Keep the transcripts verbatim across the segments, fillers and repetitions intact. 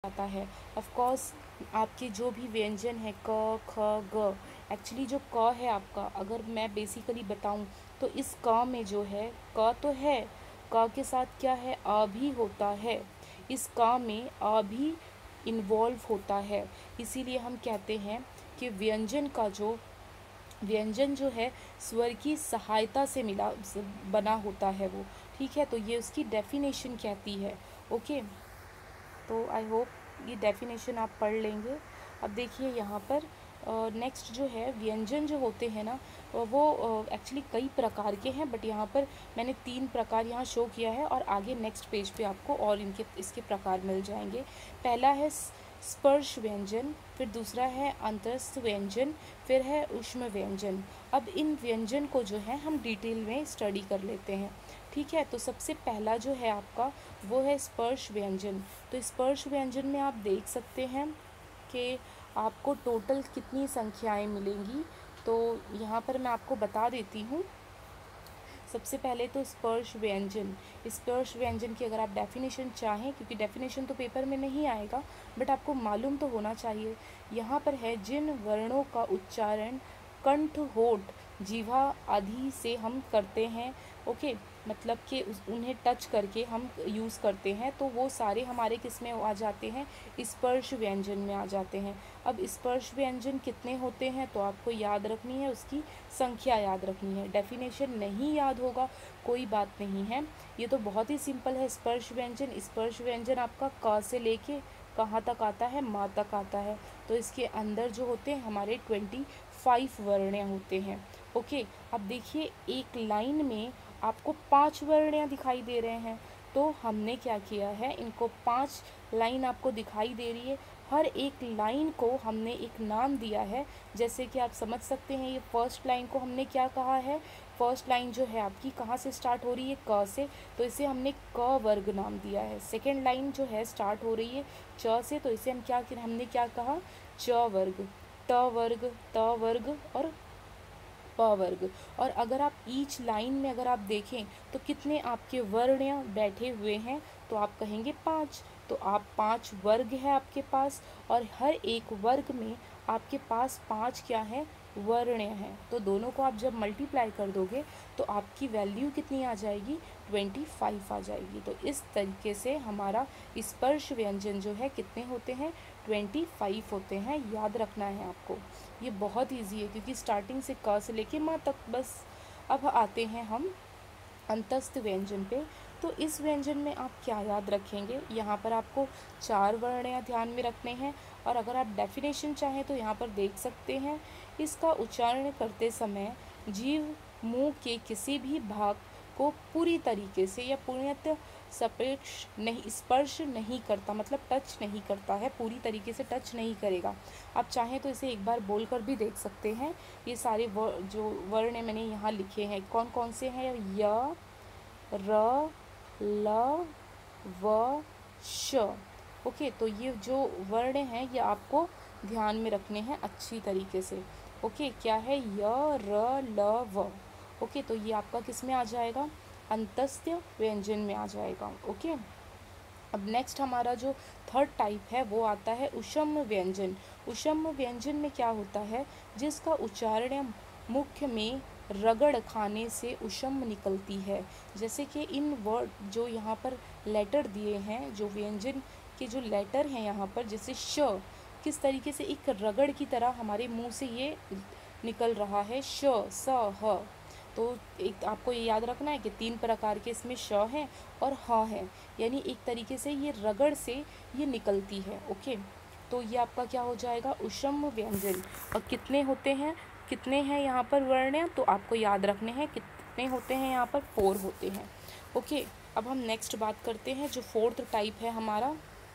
आता है। Of course आपके जो भी व्यंजन है क ख ग, एक्चुअली जो क है आपका, अगर मैं बेसिकली बताऊं तो इस क में जो है क तो है, क के साथ क्या है आ भी होता है। इस क में आ भी इन्वॉल्व होता है, इसीलिए हम कहते हैं कि व्यंजन का जो व्यंजन जो है स्वर की सहायता से मिला बना होता है वो। ठीक है, तो ये उसकी डेफिनेशन कहती है। ओके, तो आई होप ये डेफिनेशन आप पढ़ लेंगे। अब देखिए यहाँ पर नेक्स्ट जो है व्यंजन जो होते हैं ना, वो एक्चुअली कई प्रकार के हैं, बट यहाँ पर मैंने तीन प्रकार यहाँ शो किया है और आगे नेक्स्ट पेज पे आपको और इनके इसके प्रकार मिल जाएंगे। पहला है स्पर्श व्यंजन, फिर दूसरा है अंतस्थ व्यंजन, फिर है ऊष्म व्यंजन। अब इन व्यंजन को जो है हम डिटेल में स्टडी कर लेते हैं। ठीक है, तो सबसे पहला जो है आपका वो है स्पर्श व्यंजन। तो स्पर्श व्यंजन में आप देख सकते हैं कि आपको टोटल कितनी संख्याएं मिलेंगी। तो यहाँ पर मैं आपको बता देती हूँ। सबसे पहले तो स्पर्श व्यंजन, स्पर्श व्यंजन की अगर आप डेफिनेशन चाहें, क्योंकि डेफिनेशन तो पेपर में नहीं आएगा बट आपको मालूम तो होना चाहिए। यहाँ पर है जिन वर्णों का उच्चारण कंठ, होठ, जीवा आदि से हम करते हैं। ओके, मतलब कि उन्हें टच करके हम यूज़ करते हैं, तो वो सारे हमारे किस में आ जाते हैं, स्पर्श व्यंजन में आ जाते हैं। अब स्पर्श व्यंजन कितने होते हैं तो आपको याद रखनी है, उसकी संख्या याद रखनी है। डेफिनेशन नहीं याद होगा कोई बात नहीं है, ये तो बहुत ही सिंपल है। स्पर्श व्यंजन, स्पर्श व्यंजन आपका क से लेके कहाँ तक आता है, माँ तक आता है। तो इसके अंदर जो होते हैं हमारे ट्वेंटी फाइव वर्ण होते हैं। ओके, अब देखिए एक लाइन में आपको पांच वर्ण दिखाई दे रहे हैं, तो हमने क्या किया है, इनको पांच लाइन आपको दिखाई दे रही है, हर एक लाइन को हमने एक नाम दिया है। जैसे कि आप समझ सकते हैं, ये फर्स्ट लाइन को हमने क्या कहा है, फर्स्ट लाइन जो है आपकी कहाँ से स्टार्ट हो रही है, क से, तो इसे हमने क वर्ग नाम दिया है। सेकेंड लाइन जो है स्टार्ट हो रही है च से, तो इसे हम क्या हमने क्या कहा, च वर्ग, ट वर्ग, त वर्ग और प वर्ग। और अगर आप ईच लाइन में अगर आप देखें तो कितने आपके वर्ण बैठे हुए हैं, तो आप कहेंगे पाँच। तो आप पांच वर्ग है आपके पास, और हर एक वर्ग में आपके पास पांच क्या है, वर्ण हैं। तो दोनों को आप जब मल्टीप्लाई कर दोगे तो आपकी वैल्यू कितनी आ जाएगी, ट्वेंटी फाइव आ जाएगी। तो इस तरीके से हमारा स्पर्श व्यंजन जो है कितने होते हैं, ट्वेंटी फाइव होते हैं। याद रखना है आपको, ये बहुत ईजी है क्योंकि स्टार्टिंग से क से लेके माँ तक बस। अब आते हैं हम अंतस्थ व्यंजन पे। तो इस व्यंजन में आप क्या याद रखेंगे, यहाँ पर आपको चार वर्ण ध्यान में रखने हैं। और अगर आप डेफिनेशन चाहें तो यहाँ पर देख सकते हैं, इसका उच्चारण करते समय जीव मुंह के किसी भी भाग को पूरी तरीके से या पूर्णतः स्पर्श नहीं स्पर्श नहीं करता, मतलब टच नहीं करता है, पूरी तरीके से टच नहीं करेगा। आप चाहें तो इसे एक बार बोल कर भी देख सकते हैं। ये सारे वर, जो वर्ण मैंने यहाँ लिखे हैं कौन कौन से हैं, य, र, ल, व, श। ओके, तो ये जो वर्ण हैं ये आपको ध्यान में रखने हैं अच्छी तरीके से। ओके, क्या है, य, र, ल, व। ओके, तो ये आपका किस में आ जाएगा, अंतस्थ व्यंजन में आ जाएगा। ओके, अब नेक्स्ट हमारा जो थर्ड टाइप है वो आता है ऊष्म व्यंजन। ऊष्म व्यंजन में क्या होता है, जिसका उच्चारण मुख्य में रगड़ खाने से ऊष्म निकलती है। जैसे कि इन वर्ड जो यहाँ पर लेटर दिए हैं, जो व्यंजन के जो लेटर हैं यहाँ पर, जैसे श, किस तरीके से एक रगड़ की तरह हमारे मुंह से ये निकल रहा है, श, स, ह। तो एक आपको ये याद रखना है कि तीन प्रकार के इसमें श हैं और ह है, यानी एक तरीके से ये रगड़ से ये निकलती है। ओके, तो ये आपका क्या हो जाएगा, ऊष्म व्यंजन। और कितने होते हैं, कितने हैं यहाँ पर वर्ण, तो आपको याद रखने हैं कितने होते हैं, यहाँ पर फोर होते हैं। ओके, अब हम नेक्स्ट बात करते हैं, जो फोर्थ टाइप है हमारा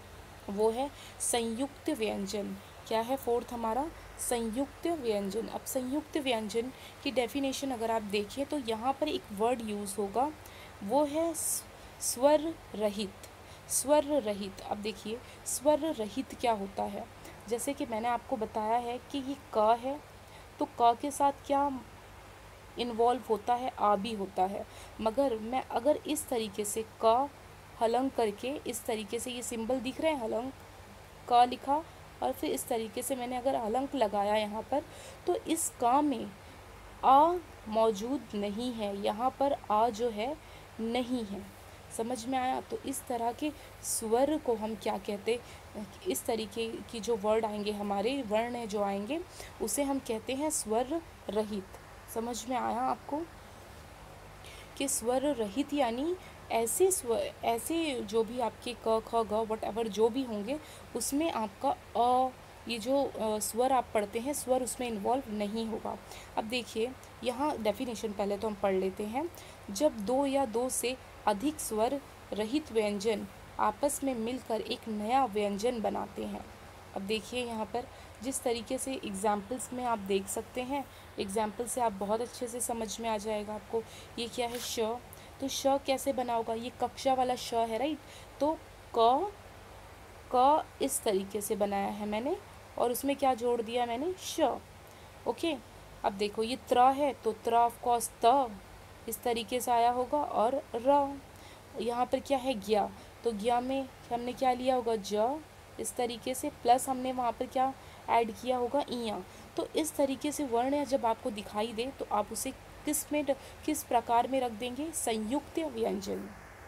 वो है संयुक्त व्यंजन। क्या है फोर्थ हमारा, संयुक्त व्यंजन। अब संयुक्त व्यंजन की डेफिनेशन अगर आप देखें तो यहाँ पर एक वर्ड यूज़ होगा, वो है स्वर रहित। स्वर रहित, अब देखिए स्वर रहित क्या होता है, जैसे कि मैंने आपको बताया है कि ये क है, तो क के साथ क्या इन्वॉल्व होता है, आ भी होता है। मगर मैं अगर इस तरीके से क हलंग करके, इस तरीके से ये सिंबल दिख रहे हैं हलंग, क लिखा और फिर इस तरीके से मैंने अगर हलंक लगाया यहाँ पर, तो इस क में आ मौजूद नहीं है, यहाँ पर आ जो है नहीं है। समझ में आया? तो इस तरह के स्वर को हम क्या कहते, इस तरीके की जो वर्ड आएंगे, हमारे वर्ण जो आएंगे, उसे हम कहते हैं स्वर रहित। समझ में आया आपको कि स्वर रहित यानी ऐसे स्वर, ऐसे जो भी आपके क ख ग वट एवर जो भी होंगे, उसमें आपका अ, ये जो अ, स्वर आप पढ़ते हैं, स्वर उसमें इन्वॉल्व नहीं होगा। अब देखिए यहाँ डेफिनेशन पहले तो हम पढ़ लेते हैं। जब दो या दो से अधिक स्वर रहित व्यंजन आपस में मिलकर एक नया व्यंजन बनाते हैं। अब देखिए यहाँ पर जिस तरीके से एग्जाम्पल्स में आप देख सकते हैं, एग्जाम्पल से आप बहुत अच्छे से समझ में आ जाएगा आपको। ये क्या है? श। तो श कैसे बना होगा? ये कक्षा वाला श है, राइट। तो क क इस तरीके से बनाया है मैंने, और उसमें क्या जोड़ दिया मैंने? श। ओके। अब देखो ये त्र है, तो त्र ऑफ कोर्स त इस तरीके से आया होगा, और र। यहाँ पर क्या है? ज्ञा। तो ज्ञा में हमने क्या लिया होगा? ज इस तरीके से, प्लस हमने वहाँ पर क्या ऐड किया होगा? इया। तो इस तरीके से वर्ण जब आपको दिखाई दे तो आप उसे किस में किस प्रकार में रख देंगे? संयुक्त व्यंजन।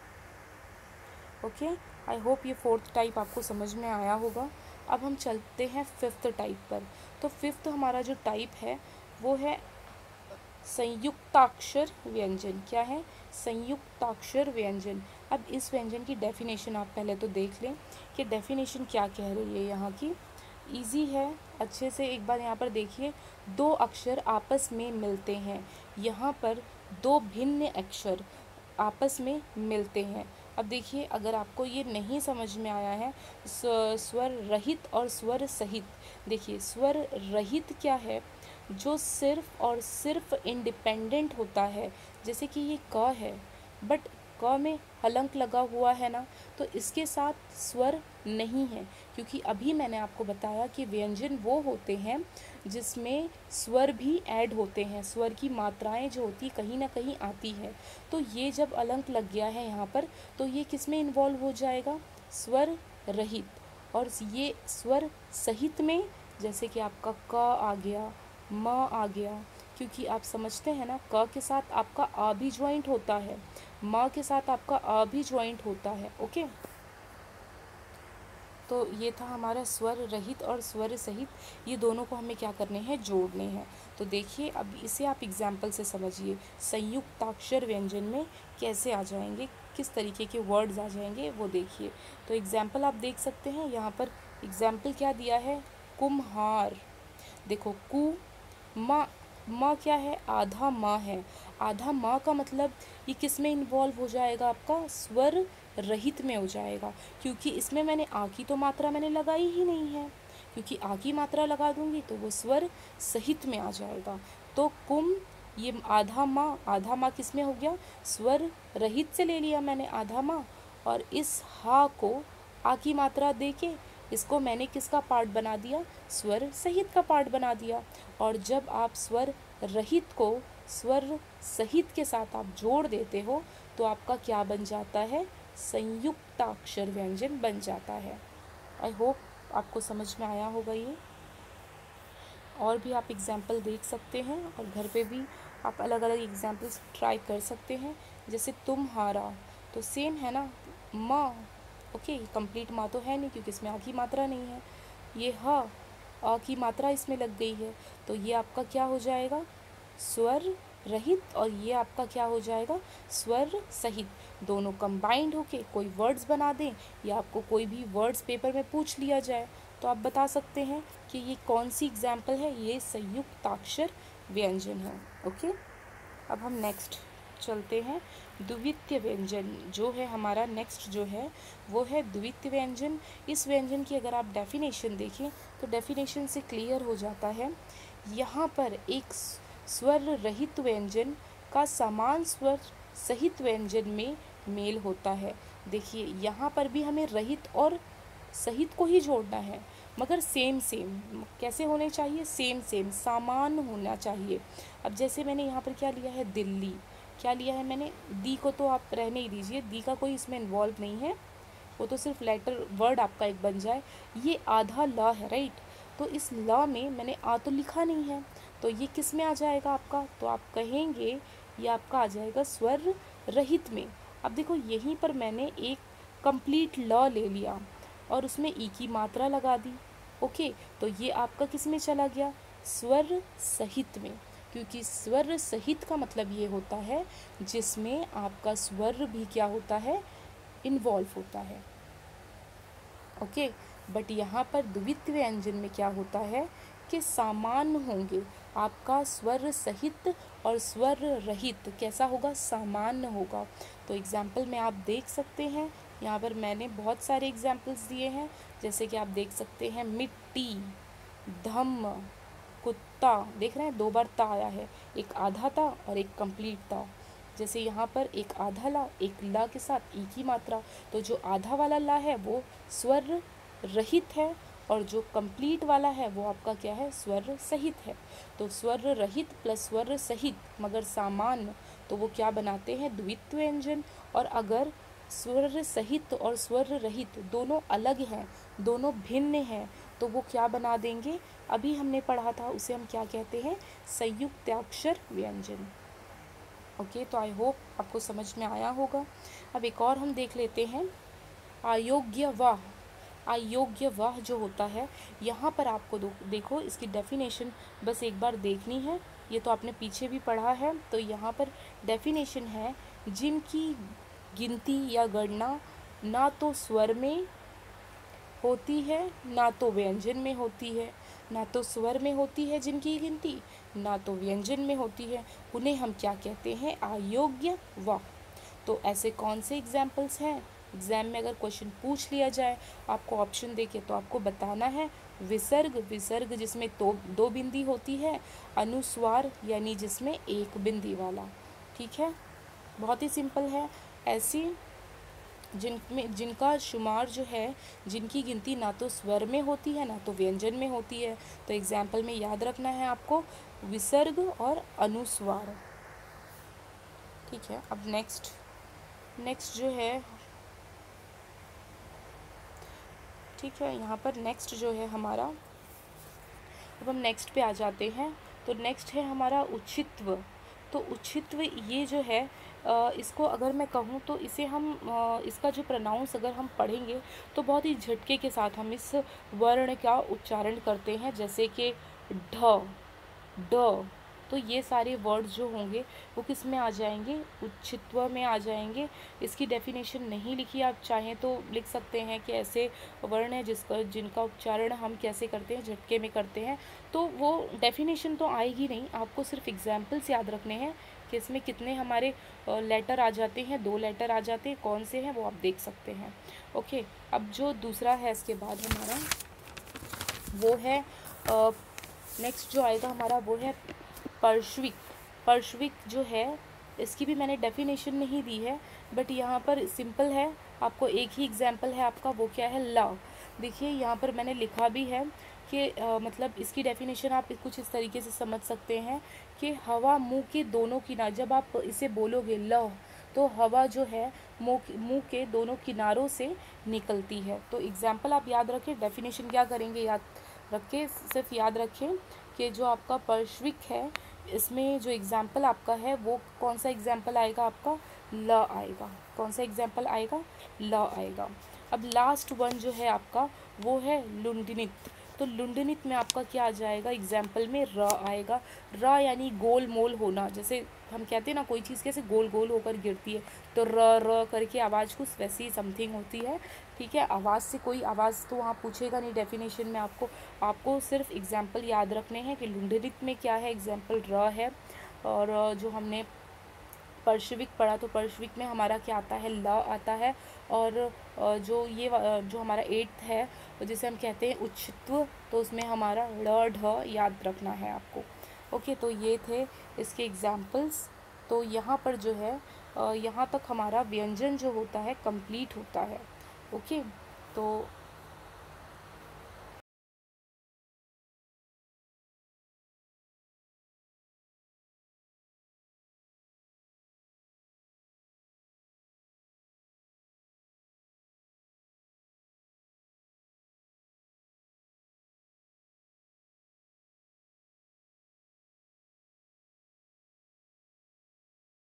ओके, आई होप ये फोर्थ टाइप आपको समझ में आया होगा। अब हम चलते हैं फिफ्थ टाइप पर। तो फिफ्थ हमारा जो टाइप है वो है संयुक्ताक्षर व्यंजन। क्या है? संयुक्ताक्षर व्यंजन। अब इस व्यंजन की डेफिनेशन आप पहले तो देख लें कि डेफिनेशन क्या कह रही है यहाँ की। इजी है, अच्छे से एक बार यहाँ पर देखिए। दो अक्षर आपस में मिलते हैं, यहाँ पर दो भिन्न अक्षर आपस में मिलते हैं। अब देखिए अगर आपको ये नहीं समझ में आया है, स्वर रहित और स्वर सहित। देखिए स्वर रहित क्या है? जो सिर्फ और सिर्फ इंडिपेंडेंट होता है। जैसे कि ये क है, बट क में हलंक लगा हुआ है ना, तो इसके साथ स्वर नहीं है, क्योंकि अभी मैंने आपको बताया कि व्यंजन वो होते हैं जिसमें स्वर भी ऐड होते हैं, स्वर की मात्राएं जो होती कहीं ना कहीं आती है। तो ये जब अलंक लग गया है यहाँ पर, तो ये किस में इन्वॉल्व हो जाएगा? स्वर रहित। और ये स्वर सहित में, जैसे कि आपका क आ गया, म आ गया, क्योंकि आप समझते हैं ना, क के साथ आपका आ भी ज्वाइंट होता है, म के साथ आपका आ भी ज्वाइंट होता है। ओके, तो ये था हमारा स्वर रहित और स्वर सहित, ये दोनों को हमें क्या करने हैं? जोड़ने हैं। तो देखिए अब इसे आप एग्जाम्पल से समझिए, संयुक्ताक्षर व्यंजन में कैसे आ जाएंगे, किस तरीके के वर्ड्स आ जाएंगे वो देखिए। तो एग्जाम्पल आप देख सकते हैं यहाँ पर। एग्जाम्पल क्या दिया है? कुम्हार। देखो कु म, म क्या है? आधा म है। आधा म का मतलब ये किस में इन्वॉल्व हो जाएगा? आपका स्वर रहित में हो जाएगा, क्योंकि इसमें मैंने आ की तो मात्रा मैंने लगाई ही नहीं है, क्योंकि आ की मात्रा लगा दूंगी तो वो स्वर सहित में आ जाएगा। तो कुम, ये आधा माँ, आधा माँ किस में हो गया? स्वर रहित से ले लिया मैंने आधा माँ, और इस हा को आ की मात्रा दे के इसको मैंने किसका पार्ट बना दिया? स्वर सहित का पार्ट बना दिया। और जब आप स्वर रहित को स्वर सहित के साथ आप जोड़ देते हो तो आपका क्या बन जाता है? संयुक्ताक्षर व्यंजन बन जाता है। आई होप आपको समझ में आया होगा ये। और भी आप एग्जाम्पल देख सकते हैं, और घर पे भी आप अलग अलग एग्जाम्पल्स ट्राई कर सकते हैं। जैसे तुम्हारा, तो सेम है ना, माँ। ओके, कंप्लीट माँ तो है नहीं क्योंकि इसमें आ की मात्रा नहीं है। ये ह, आ की मात्रा इसमें लग गई है, तो ये आपका क्या हो जाएगा? स्वर रहित, और ये आपका क्या हो जाएगा? स्वर सहित। दोनों कंबाइंड होके कोई वर्ड्स बना दें, या आपको कोई भी वर्ड्स पेपर में पूछ लिया जाए तो आप बता सकते हैं कि ये कौन सी एग्जाम्पल है? ये संयुक्ताक्षर व्यंजन है। ओके, अब हम नेक्स्ट चलते हैं। द्वितीय व्यंजन जो है हमारा नेक्स्ट जो है वो है द्वितीय व्यंजन। इस व्यंजन की अगर आप डेफिनेशन देखें तो डेफिनेशन से क्लियर हो जाता है। यहाँ पर एक स्वर रहित व्यंजन का समान स्वर सहित व्यंजन में मेल होता है। देखिए यहाँ पर भी हमें रहित और सहित को ही जोड़ना है, मगर सेम सेम कैसे होने चाहिए? सेम सेम समान होना चाहिए। अब जैसे मैंने यहाँ पर क्या लिया है? दिल्ली। क्या लिया है मैंने? दी को तो आप रहने ही दीजिए, दी का कोई इसमें इन्वॉल्व नहीं है, वो तो सिर्फ लेटर वर्ड आपका एक बन जाए। ये आधा ल है, राइट। तो इस ल में मैंने आ तो लिखा नहीं है, तो ये किस में आ जाएगा आपका, तो आप कहेंगे ये आपका आ जाएगा स्वर रहित में। अब देखो यहीं पर मैंने एक कंप्लीट ल ले लिया और उसमें ई की मात्रा लगा दी। ओके, तो ये आपका किस में चला गया, स्वर सहित में, क्योंकि स्वर सहित का मतलब ये होता है जिसमें आपका स्वर भी क्या होता है, इन्वॉल्व होता है। ओके, बट यहाँ पर द्वित्व व्यंजन में क्या होता है कि सामान्य होंगे, आपका स्वर सहित और स्वर रहित कैसा होगा, सामान्य होगा। तो एग्जाम्पल में आप देख सकते हैं, यहाँ पर मैंने बहुत सारे एग्जाम्पल्स दिए हैं, जैसे कि आप देख सकते हैं मिट्टी, धम्म, कुत्ता, देख रहे हैं दो बार ता आया है, एक आधा ता और एक कंप्लीट ता। जैसे यहाँ पर एक आधा ला, एक ला के साथ ई की मात्रा, तो जो आधा वाला ला है वो स्वर रहित है और जो कंप्लीट वाला है वो आपका क्या है, स्वर सहित है। तो स्वर रहित प्लस स्वर सहित मगर सामान्य, तो वो क्या बनाते हैं, द्वित्व व्यंजन। और अगर स्वर सहित और स्वर रहित दोनों अलग हैं, दोनों भिन्न हैं, तो वो क्या बना देंगे, अभी हमने पढ़ा था उसे हम क्या कहते हैं, संयुक्ताक्षर व्यंजन। ओके, तो आई होप आपको समझ में आया होगा। अब एक और हम देख लेते हैं, अयोग्य वाह। अयोग्य वाह जो होता है, यहाँ पर आपको देखो इसकी डेफिनेशन बस एक बार देखनी है, ये तो आपने पीछे भी पढ़ा है। तो यहाँ पर डेफिनेशन है, जिनकी गिनती या गणना ना तो स्वर में होती है ना तो व्यंजन में होती है, ना तो स्वर में होती है जिनकी गिनती, ना तो व्यंजन में होती है, उन्हें हम क्या कहते हैं, अयोग्य वाह। तो ऐसे कौन से एग्जाम्पल्स हैं, एग्जाम में अगर क्वेश्चन पूछ लिया जाए आपको ऑप्शन देके, तो आपको बताना है विसर्ग, विसर्ग जिसमें दो दो बिंदी होती है, अनुस्वार यानी जिसमें एक बिंदी वाला। ठीक है, बहुत ही सिंपल है। ऐसी जिनमें जिनका शुमार जो है, जिनकी गिनती ना तो स्वर में होती है ना तो व्यंजन में होती है, तो एग्जाम्पल में याद रखना है आपको विसर्ग और अनुस्वार। ठीक है, अब नेक्स्ट नेक्स्ट जो है, ठीक है, यहाँ पर नेक्स्ट जो है हमारा, अब हम नेक्स्ट पे आ जाते हैं। तो नेक्स्ट है हमारा उचित्व। तो उचित्व ये जो है, इसको अगर मैं कहूँ तो इसे हम, इसका जो प्रोनाउंस अगर हम पढ़ेंगे तो बहुत ही झटके के साथ हम इस वर्ण का उच्चारण करते हैं, जैसे कि ढ, ड। तो ये सारे वर्ड्स जो होंगे वो किस में आ जाएंगे, उच्चित्व में आ जाएंगे। इसकी डेफिनेशन नहीं लिखी, आप चाहें तो लिख सकते हैं कि ऐसे वर्ण है जिसका जिनका उच्चारण हम कैसे करते हैं, झटके में करते हैं। तो वो डेफिनेशन तो आएगी नहीं, आपको सिर्फ एग्जाम्पल्स याद रखने हैं कि इसमें कितने हमारे लेटर आ जाते हैं, दो लेटर आ जाते हैं, कौन से हैं वो आप देख सकते हैं। ओके, अब जो दूसरा है इसके बाद हमारा वो है, नेक्स्ट जो आएगा हमारा वो है पार्श्विक। पार्श्विक जो है, इसकी भी मैंने डेफिनेशन नहीं दी है, बट यहाँ पर सिंपल है, आपको एक ही एग्जाम्पल है आपका, वो क्या है, ला। देखिए यहाँ पर मैंने लिखा भी है कि आ, मतलब इसकी डेफिनेशन आप कुछ इस तरीके से समझ सकते हैं कि हवा मुंह के दोनों किनारे, जब आप इसे बोलोगे ल, तो हवा जो है मुंह मुंह के दोनों किनारों से निकलती है। तो एग्जाम्पल आप याद रखें, डेफिनेशन क्या करेंगे याद रखें, सिर्फ याद रखें कि जो आपका पार्श्विक है, इसमें जो एग्जाम्पल आपका है वो कौन सा एग्जाम्पल आएगा, आपका ल आएगा। कौन सा एग्जाम्पल आएगा, ल आएगा। अब लास्ट वन जो है आपका वो है लुंडनित। तो लुंडनित में आपका क्या आ जाएगा, एग्जाम्पल में र आएगा। र यानी गोल मोल होना, जैसे हम कहते हैं ना कोई चीज़ कैसे गोल गोल होकर गिरती है, तो र र करके आवाज़ कुछ वैसी ही समथिंग होती है। ठीक है, आवाज़ से कोई आवाज़ तो वहाँ पूछेगा नहीं डेफिनेशन में, आपको आपको सिर्फ एग्जाम्पल याद रखने हैं कि लुंडनित में क्या है, एग्जाम्पल र है। और जो हमने पार्श्विक पढ़ा, तो पार्श्विक में हमारा क्या आता है, ल आता है। और जो ये जो हमारा एट्थ है जिसे हम कहते हैं उच्चित्व, तो उसमें हमारा ड़ ढ याद रखना है आपको। ओके, तो ये थे इसके एग्जाम्पल्स। तो यहाँ पर जो है, यहाँ तक हमारा व्यंजन जो होता है कंप्लीट होता है। ओके, तो